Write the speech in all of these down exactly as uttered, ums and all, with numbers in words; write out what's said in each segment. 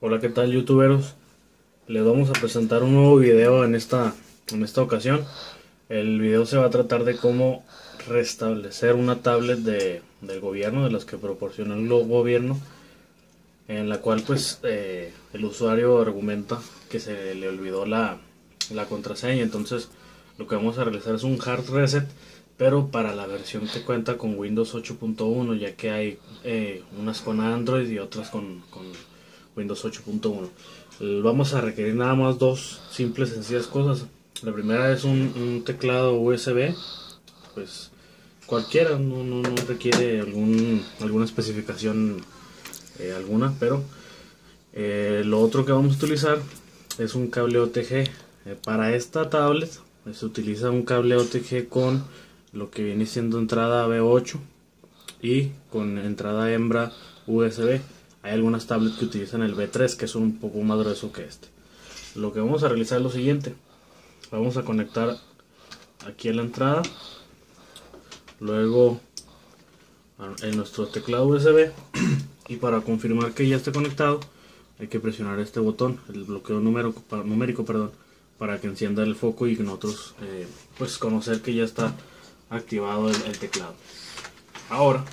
Hola, ¿qué tal, youtuberos? Les vamos a presentar un nuevo video en esta, en esta ocasión. El video se va a tratar de cómo restablecer una tablet de, del gobierno, de las que proporciona el gobierno, en la cual pues eh, el usuario argumenta que se le olvidó la, la contraseña. Entonces lo que vamos a realizar es un hard reset, pero para la versión que cuenta con Windows ocho punto uno, ya que hay eh, unas con Android y otras con, con Windows ocho punto uno. Vamos a requerir nada más dos simples y sencillas cosas. La primera es un, un teclado U S B, pues cualquiera, no, no, no requiere algún, alguna especificación eh, alguna, pero eh, lo otro que vamos a utilizar es un cable O T G. Eh, para esta tablet eh, se utiliza un cable O T G con lo que viene siendo entrada B ocho y con entrada hembra U S B. Hay algunas tablets que utilizan el B tres, que es un poco más grueso que este. Lo que vamos a realizar es lo siguiente: vamos a conectar aquí a la entrada, luego en nuestro teclado U S B, y para confirmar que ya esté conectado hay que presionar este botón, el bloqueo numérico, numérico perdón, para que encienda el foco y nosotros eh, pues conocer que ya está activado el, el teclado. Ahora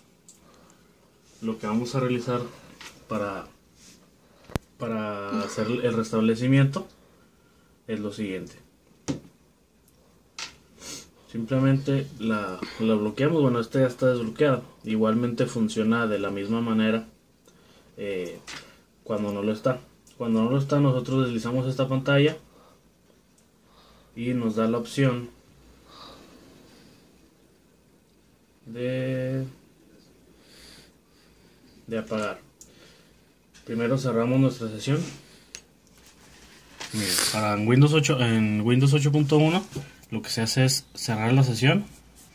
lo que vamos a realizar para, para hacer el restablecimiento es lo siguiente: simplemente la, la bloqueamos. Bueno, este ya está desbloqueado. Igualmente funciona de la misma manera eh, cuando no lo está. Cuando no lo está, nosotros deslizamos esta pantalla y nos da la opción de, de apagar. Primero cerramos nuestra sesión. Miren, para Windows ocho, en Windows ocho punto uno lo que se hace es cerrar la sesión.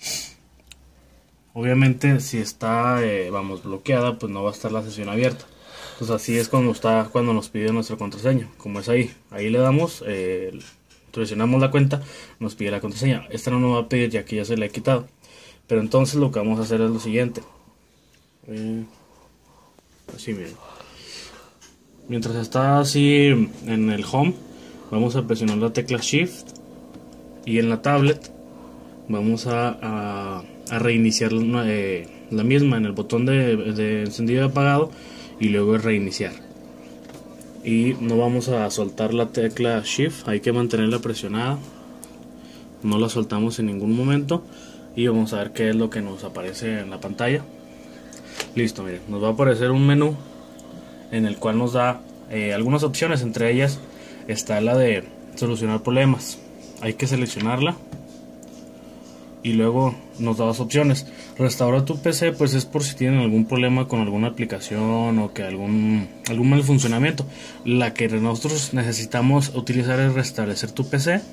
Obviamente si está eh, vamos bloqueada, pues no va a estar la sesión abierta. Entonces así es cuando está cuando nos pide nuestra contraseña. Como es ahí, ahí le damos, eh, seleccionamos la cuenta, nos pide la contraseña. Esta no nos va a pedir ya que ya se la he quitado. Pero entonces lo que vamos a hacer es lo siguiente. Eh, así miren. Mientras está así en el home, vamos a presionar la tecla Shift, y en la tablet vamos a, a, a reiniciar eh, la misma en el botón de, de encendido y apagado, y luego reiniciar. Y no vamos a soltar la tecla Shift, hay que mantenerla presionada, no la soltamos en ningún momento, y vamos a ver qué es lo que nos aparece en la pantalla. Listo, miren, nos va a aparecer un menú en el cual nos da eh, algunas opciones. Entre ellas está la de solucionar problemas. Hay que seleccionarla y luego nos da dos opciones. Restaurar tu P C, pues es por si tienen algún problema con alguna aplicación o que algún algún mal funcionamiento. La que nosotros necesitamos utilizar es restablecer tu P C.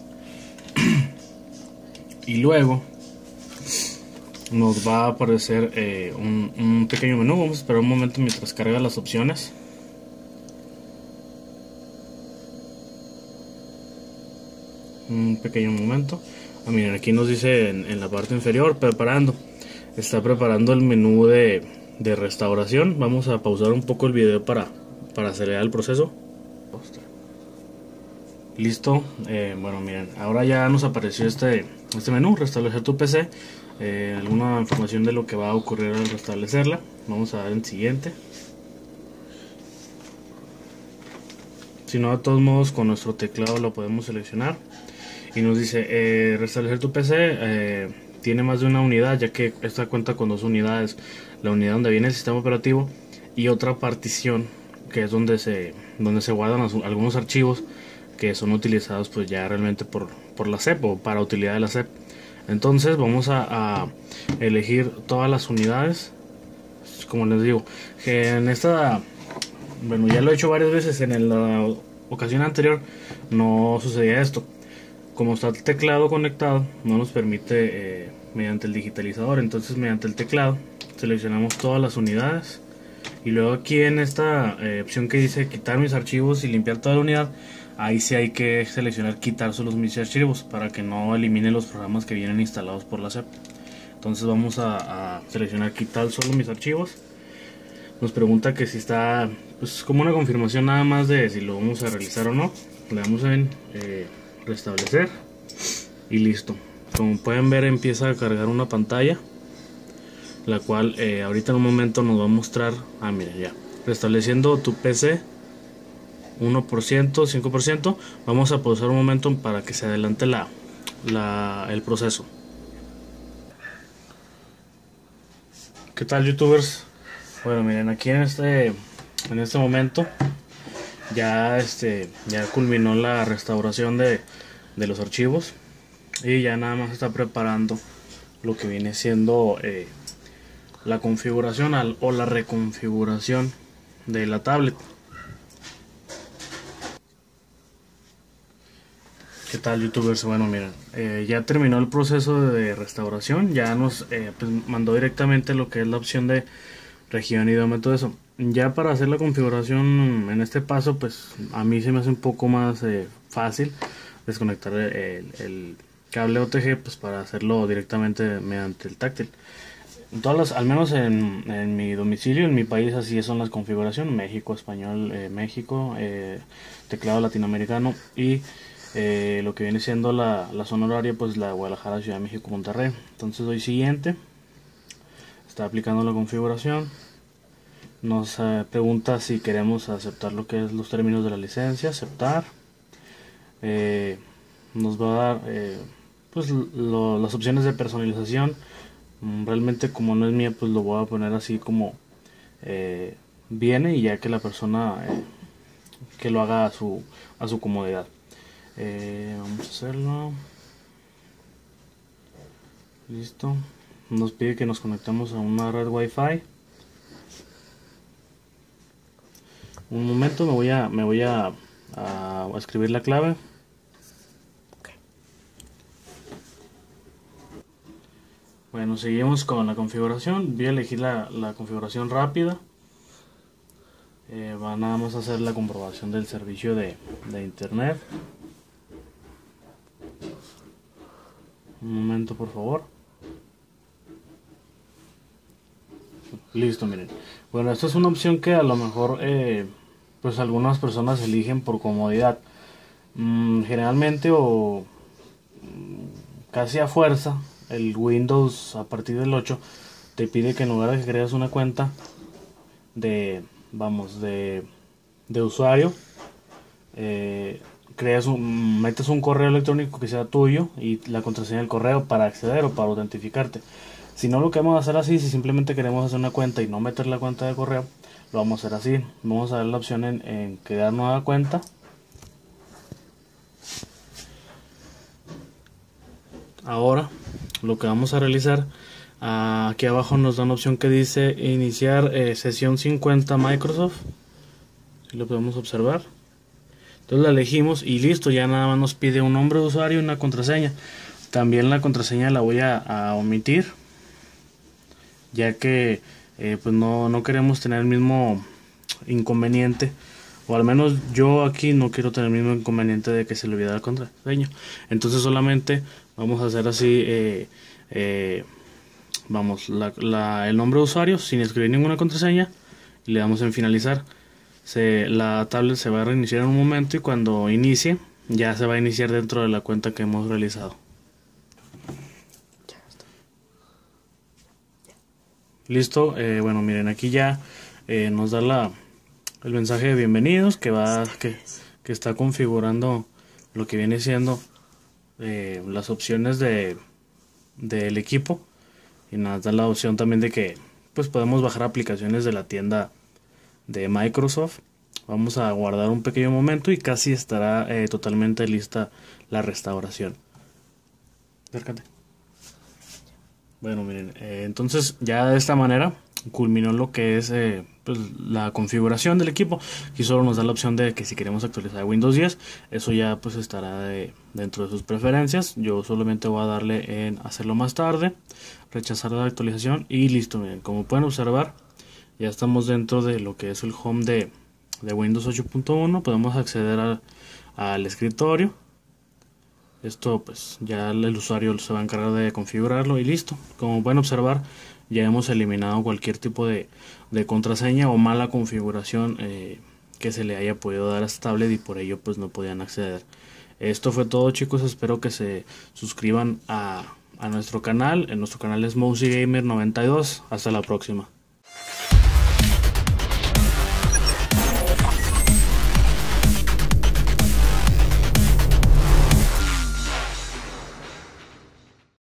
Y luego nos va a aparecer eh, un, un pequeño menú. Vamos a esperar un momento mientras carga las opciones. Un pequeño momento. Ah, miren, aquí nos dice en, en la parte inferior: preparando. Está preparando el menú de, de restauración. Vamos a pausar un poco el video para, para acelerar el proceso. Listo. Eh, bueno, miren, ahora ya nos apareció este, este menú: restablecer tu P C. Eh, alguna información de lo que va a ocurrir al restablecerla. Vamos a dar en siguiente. Si no, de todos modos con nuestro teclado lo podemos seleccionar. Y nos dice eh, restablecer tu P C. Eh, tiene más de una unidad, ya que esta cuenta con dos unidades: la unidad donde viene el sistema operativo y otra partición que es donde se, donde se guardan los, algunos archivos que son utilizados pues ya realmente por, por la S E P o para utilidad de la S E P. Entonces vamos a, a elegir todas las unidades. Como les digo, que en esta, bueno, ya lo he hecho varias veces. En la ocasión anterior no sucedía esto. Como está el teclado conectado, no nos permite eh, mediante el digitalizador. Entonces mediante el teclado seleccionamos todas las unidades, y luego aquí en esta eh, opción que dice quitar mis archivos y limpiar toda la unidad, ahí sí hay que seleccionar quitar solo mis archivos para que no elimine los programas que vienen instalados por la S E P. Entonces vamos a, a seleccionar quitar solo mis archivos. Nos pregunta que si está, pues como una confirmación nada más de si lo vamos a realizar o no. Le damos en eh, restablecer y listo. Como pueden ver, empieza a cargar una pantalla, la cual eh, ahorita en un momento nos va a mostrar, ah miren ya, restableciendo tu P C uno por ciento, cinco por ciento. Vamos a pausar un momento para que se adelante la, la, el proceso. ¿Qué tal, youtubers? Bueno, miren, aquí en este en este momento ya este ya culminó la restauración de, de los archivos y ya nada más está preparando lo que viene siendo eh, la configuración al, o la reconfiguración de la tablet. ¿Qué tal, youtubers? Bueno, miren, eh, ya terminó el proceso de restauración, ya nos eh, pues, mandó directamente lo que es la opción de región, idioma y todo eso. Ya para hacer la configuración en este paso, pues a mí se me hace un poco más eh, fácil desconectar el, el, el cable O T G, pues para hacerlo directamente mediante el táctil. Todas las, al menos en, en mi domicilio, en mi país, así son las configuraciones: México, español, eh, México, eh, teclado latinoamericano y eh, lo que viene siendo la, la zona horaria, pues la Guadalajara, Ciudad de México, Monterrey. Entonces doy siguiente, está aplicando la configuración, nos eh, pregunta si queremos aceptar lo que es los términos de la licencia, aceptar, eh, nos va a dar eh, pues lo, las opciones de personalización. Realmente, como no es mía, pues lo voy a poner así como eh, viene, y ya que la persona eh, que lo haga a su, a su comodidad. Eh, vamos a hacerlo. Listo. Nos pide que nos conectemos a una red Wi-Fi. Un momento, me voy a me voy a, a, a escribir la clave. Bueno, seguimos con la configuración. Voy a elegir la, la configuración rápida. Eh, va nada más a hacer la comprobación del servicio de, de internet. Un momento, por favor. Listo, miren. Bueno, esta es una opción que a lo mejor eh, pues algunas personas eligen por comodidad. Mm, generalmente o mm, casi a fuerza, el Windows a partir del ocho te pide que en lugar de que crees una cuenta de, vamos, de, de usuario, eh, creas un, metes un correo electrónico que sea tuyo y la contraseña del correo para acceder o para autentificarte. Si no, lo que vamos a hacer así, si simplemente queremos hacer una cuenta y no meter la cuenta de correo, lo vamos a hacer así. Vamos a dar la opción en, en crear nueva cuenta. Ahora lo que vamos a realizar, aquí abajo nos da una opción que dice iniciar eh, sesión cincuenta Microsoft. Si lo podemos observar. Entonces la elegimos y listo, ya nada más nos pide un nombre de usuario y una contraseña. También la contraseña la voy a, a omitir, ya que eh, pues no, no queremos tener el mismo inconveniente, o al menos yo aquí no quiero tener el mismo inconveniente de que se le olvide la contraseña. Entonces solamente vamos a hacer así, eh, eh, vamos, la, la, el nombre de usuario sin escribir ninguna contraseña, y le damos en finalizar. Se, la tablet se va a reiniciar en un momento, y cuando inicie ya se va a iniciar dentro de la cuenta que hemos realizado. Listo, eh, bueno, miren, aquí ya eh, nos da la, el mensaje de bienvenidos que va que, que está configurando lo que viene siendo eh, las opciones de del equipo, y nos da la opción también de que pues podemos bajar aplicaciones de la tienda de Microsoft. Vamos a guardar un pequeño momento y casi estará eh, totalmente lista la restauración. Acércate. Bueno, miren, eh, entonces ya de esta manera culminó lo que es eh, pues, la configuración del equipo. Aquí solo nos da la opción de que si queremos actualizar Windows diez, eso ya pues estará de, dentro de sus preferencias. Yo solamente voy a darle en hacerlo más tarde, rechazar la actualización y listo. Miren, como pueden observar, ya estamos dentro de lo que es el home de, de Windows ocho punto uno. Podemos acceder a, al escritorio. Esto pues ya el usuario se va a encargar de configurarlo y listo. Como pueden observar, ya hemos eliminado cualquier tipo de, de contraseña o mala configuración eh, que se le haya podido dar a esta tablet y por ello pues no podían acceder. Esto fue todo, chicos, espero que se suscriban a, a nuestro canal. En nuestro canal es Mousy Gamer noventa y dos. Hasta la próxima.